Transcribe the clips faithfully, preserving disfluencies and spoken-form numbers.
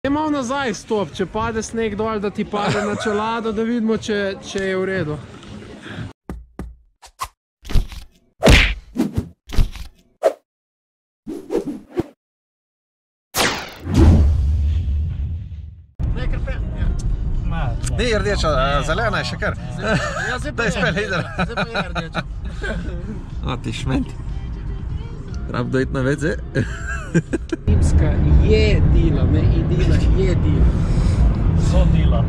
Je malo nazaj stop, če pade sneg dol, da ti pade na čelado, da vidimo, če, če je v redu. Ni rdeča, zelena je še kar. Da je spet lider. Zdaj pa je rdeča. A, ti šmenti. Rab dojiti na vece. Rimska je dila, ne idila, je dila. So dila.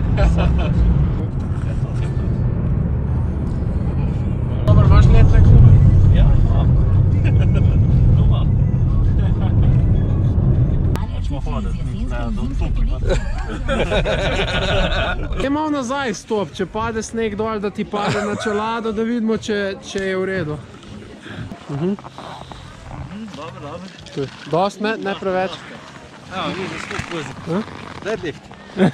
Dobar, imaš letne gume? Ja, imam. Doma. Hočemo hoditi, mi znajo, da odstopimo. Je malo nazaj stop, če pade sneg dol, da ti pade na čelado, da vidimo, če, če je v redu. Dobro, dobro. Dost, ne, ne preveč. Evo, vidi, skupaj vozi. Deadlift.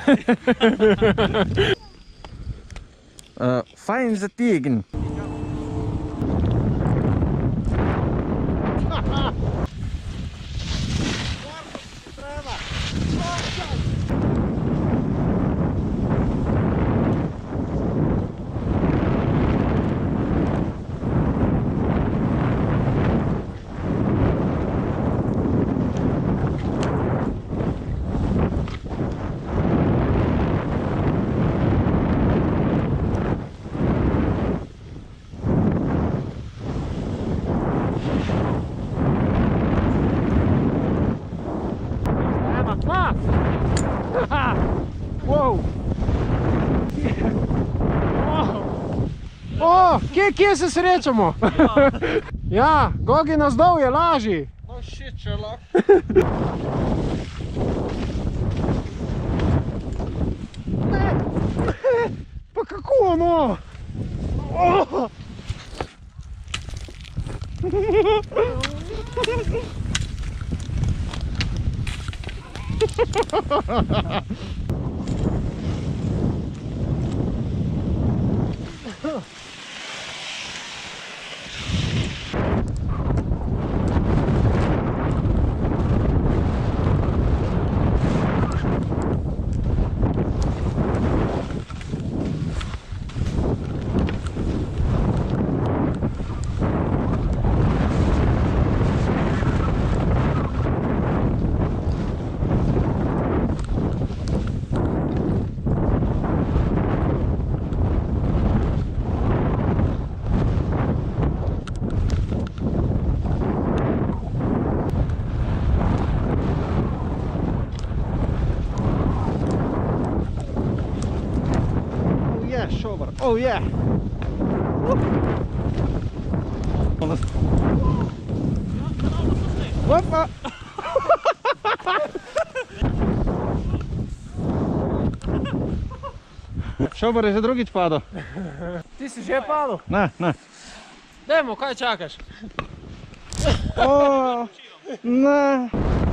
Fajn zategn. Wow. O, kje, kje se srečamo? Ja, Gogi nazdol je lažji. No shit, Sherlock. Pa kako no? Oh. Oh yeah. Opa. Šobar je že drugič padel. Ti si že padel? Ne, ne. Dajmo, kaj čakaš? O, ne.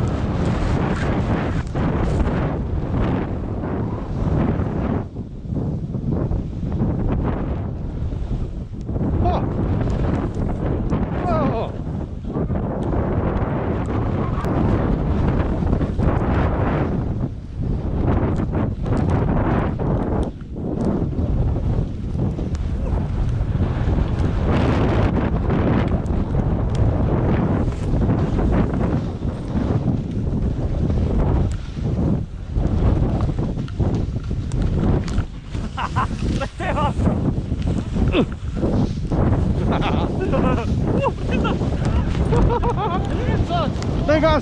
Daj gas!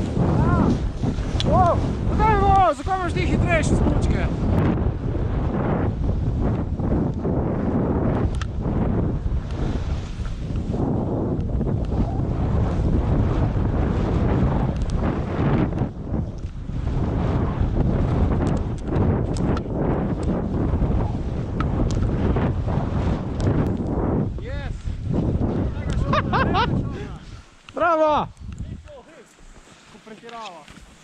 O, daj go, zakaj imaš ti hitrejše spučke? Bravo! Pretirava.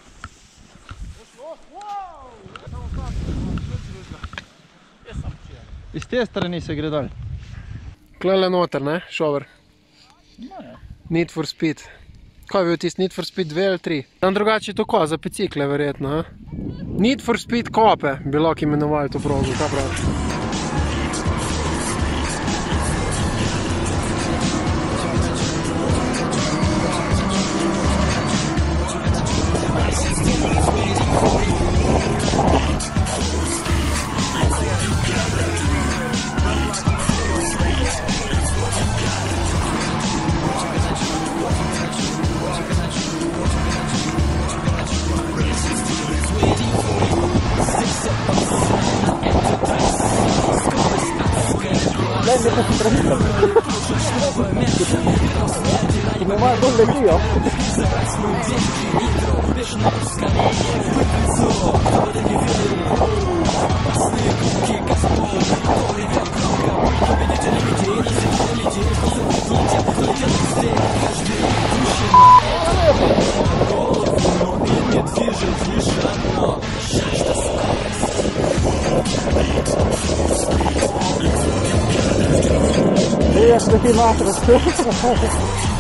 Iz te strani se gre dol. Klele noter, ne, šover? No ja. Need for speed. Kaj je bil tisti Need for Speed dve ali tri? Tam drugače je to ko, za bicikle verjetno, ha? Need for Speed kope bi lahko imenovali to progo, kaj praviš? Немає добре кіо. Я ж такий матрос.